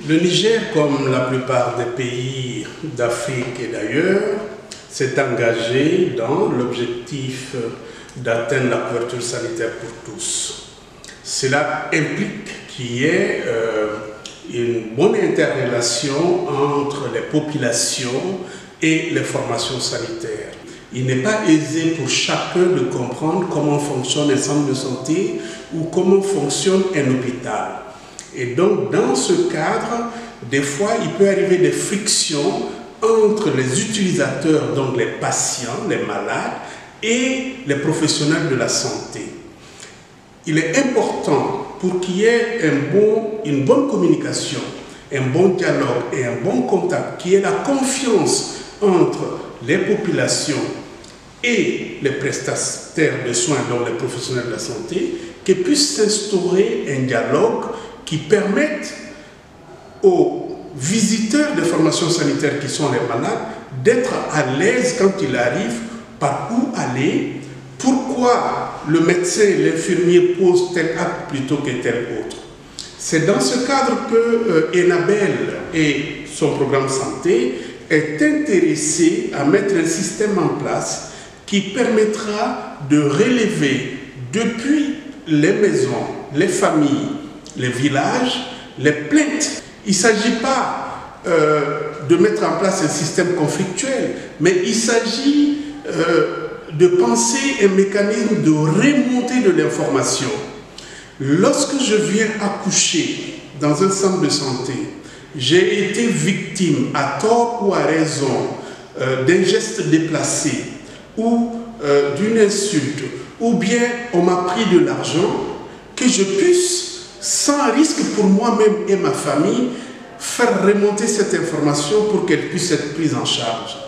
Le Niger, comme la plupart des pays d'Afrique et d'ailleurs, s'est engagé dans l'objectif d'atteindre la couverture sanitaire pour tous. Cela implique qu'il y ait une bonne interrelation entre les populations et les formations sanitaires. Il n'est pas aisé pour chacun de comprendre comment fonctionne un centre de santé ou comment fonctionne un hôpital. Et donc, dans ce cadre, des fois, il peut arriver des frictions entre les utilisateurs, donc les patients, les malades, et les professionnels de la santé. Il est important pour qu'il y ait une bonne communication, un bon dialogue et un bon contact, qu'il y ait la confiance entre les populations et les prestataires de soins, donc les professionnels de la santé, qu'il puisse s'instaurer un dialogue qui permette aux visiteurs de formations sanitaires qui sont les malades d'être à l'aise quand ils arrivent, par où aller, pourquoi le médecin et l'infirmier posent tel acte plutôt que tel autre. C'est dans ce cadre que Enabel et son programme santé est intéressé à mettre un système en place qui permettra de relever depuis les maisons, les familles, les villages, les plaintes. Il ne s'agit pas de mettre en place un système conflictuel, mais il s'agit de penser un mécanisme de remontée de l'information. Lorsque je viens accoucher dans un centre de santé, j'ai été victime, à tort ou à raison, d'un geste déplacé ou d'une insulte, ou bien on m'a pris de l'argent, que je puisse, sans risque pour moi-même et ma famille, faire remonter cette information pour qu'elle puisse être prise en charge.